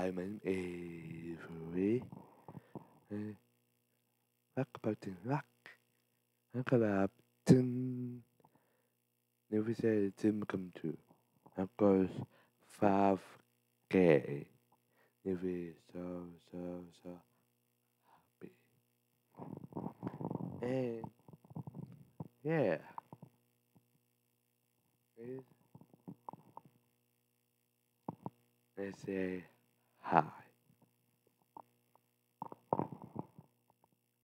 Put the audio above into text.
I'm an Avery. Rock about rock. Rock about never said Tim come true. Of course, 5K. Never so happy. And yeah, let's say hi.